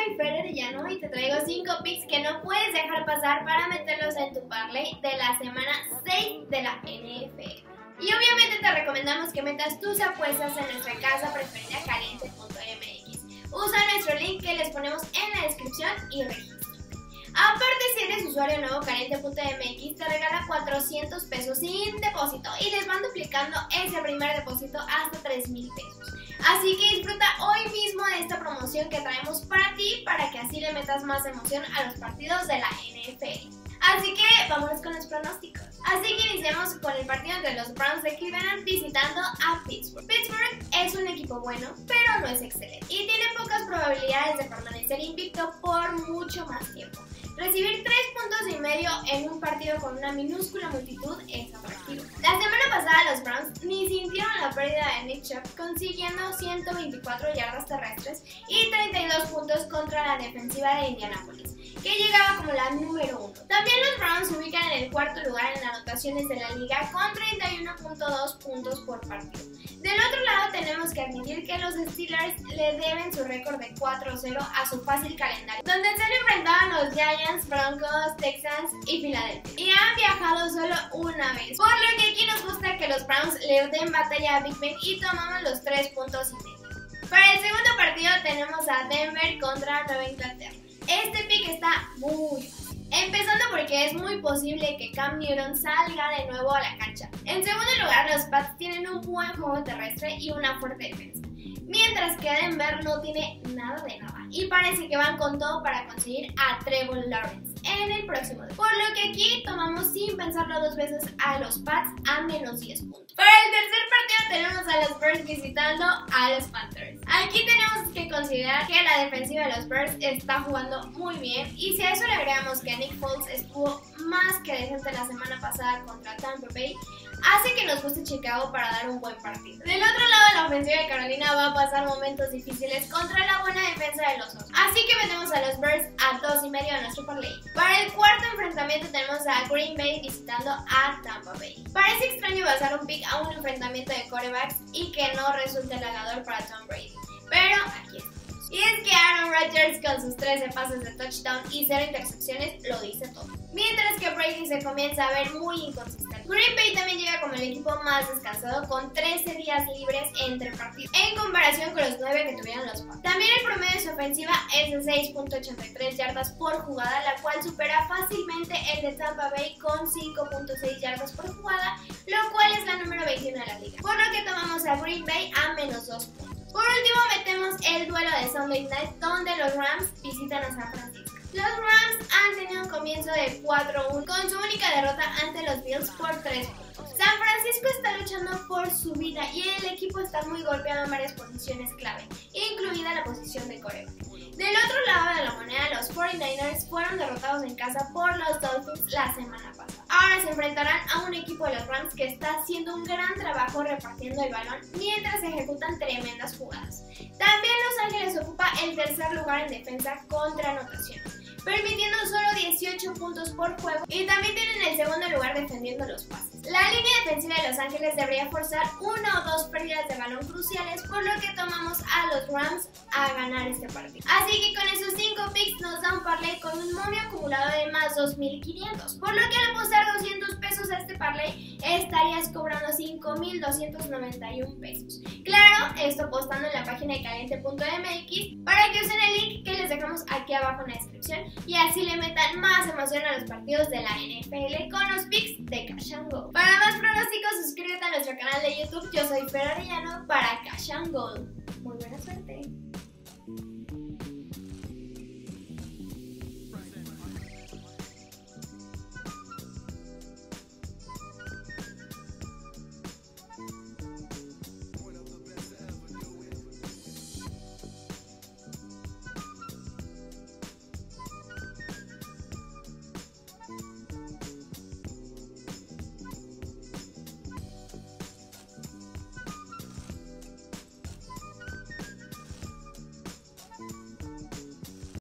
soy Fer Arellano y te traigo 5 picks que no puedes dejar pasar para meterlos en tu parlay de la semana 6 de la NFL. Y obviamente te recomendamos que metas tus apuestas en nuestra casa preferida caliente.mx. Usa nuestro link que les ponemos en la descripción y registra. Aparte, si eres usuario nuevo, caliente.mx te regala 400 pesos sin depósito y les van duplicando ese primer depósito hasta 3,000 pesos. Así que disfruta hoy mismo de esta promoción que traemos para ti, para que así le metas más emoción a los partidos de la NFL. Así que vámonos con los pronósticos. Así que iniciamos con el partido entre los Browns de Cleveland visitando a Pittsburgh. Pittsburgh es un equipo bueno, pero no es excelente y tiene pocas probabilidades de permanecer invicto por mucho más tiempo. Recibir 3,5 puntos en un partido con una minúscula multitud es atractivo. La semana pasada los Browns ni sintieron la pérdida de Nick Chubb, consiguiendo 124 yardas terrestres y 32 puntos contra la defensiva de Indianapolis, que llegaba como la número 1. También los Browns se ubican en el cuarto lugar en anotaciones de la liga con 31.2 puntos por partido. Del otro lado tenemos que admitir que los Steelers le deben su récord de 4-0 a su fácil calendario, donde se han enfrentado a los Giants, Broncos, Texans y Filadelfia, y han viajado solo una vez, por lo que aquí nos gusta que los Browns le den batalla a Big Ben y tomamos los 3,5 puntos. Para el segundo partido tenemos a Denver contra Nueva Inglaterra. Este pick está muy fácil, empezando porque es muy posible que Cam Newton salga de nuevo a la cancha. En segundo lugar, los Pats tienen un buen juego terrestre y una fuerte defensa, mientras que Denver no tiene nada de nada y parece que van con todo para conseguir a Trevor Lawrence en el próximo día. Por lo que aquí tomamos sin pensarlo dos veces a los Pats a menos 10 puntos. Para el tercer partido tenemos a los Bears visitando a los Panthers. Aquí tenemos que considerar que la defensiva de los Bears está jugando muy bien, y si a eso le agregamos que Nick Foles estuvo más que decente la semana pasada contra Tampa Bay, hace que nos guste Chicago para dar un buen partido. Del otro lado, la ofensiva de Carolina va a pasar momentos difíciles contra la buena defensa de los Osos, así que metemos a los Bears a 2,5 a nuestro parlay. Para el cuarto enfrentamiento tenemos a Green Bay visitando a Tampa Bay. Parece extraño basar un pick a un enfrentamiento de quarterbacks y que no resulte halagador para Tom Brady, pero aquí está. Y es que Aaron Rodgers con sus 13 pases de touchdown y 0 intercepciones lo dice todo, mientras que Brady se comienza a ver muy inconsistente. Green Bay también llega como el equipo más descansado, con 13 días libres entre partidos, en comparación con los 9 que tuvieron los Pats. También el promedio de su ofensiva es de 6.83 yardas por jugada, la cual supera fácilmente el de Tampa Bay con 5.6 yardas por jugada, lo cual es la número 21 de la liga, por lo que tomamos a Green Bay a menos 2 puntos. Por último metemos el duelo de Sunday Night, donde los Rams visitan a San Francisco. Los Rams han tenido un comienzo de 4-1 con su única derrota ante los Bills por 3 puntos. San Francisco está luchando por su vida y el equipo está muy golpeado en varias posiciones clave, incluida la posición de quarterback. Del otro lado de la moneda, los 49ers fueron derrotados en casa por los Dolphins la semana pasada. Ahora se enfrentarán a un equipo de los Rams que está haciendo un gran trabajo repartiendo el balón mientras ejecutan tremendas jugadas. También Los Ángeles ocupa el tercer lugar en defensa contra anotaciones, permitiendo solo 18 puntos por juego, y también tienen el segundo lugar defendiendo los pases. La línea defensiva de Los Ángeles debería forzar 1 o 2 pérdidas de balón cruciales, por lo que tomamos a los Rams a ganar este partido. Así que con esos 5 picks nos da un parlay con un momio acumulado de más 2,500, por lo que al apostar 200 pesos a este parlay estarías cobrando 5,291 pesos. Claro, esto apostando en la página de caliente.mx, para que usen el link que les dejamos aquí abajo en la descripción y así le metan más emoción a los partidos de la NFL con los picks de Cash and Go. Para más pronósticos, suscríbete a nuestro canal de YouTube. Yo soy Fer Arellano para Cash and Go. Muy buena suerte.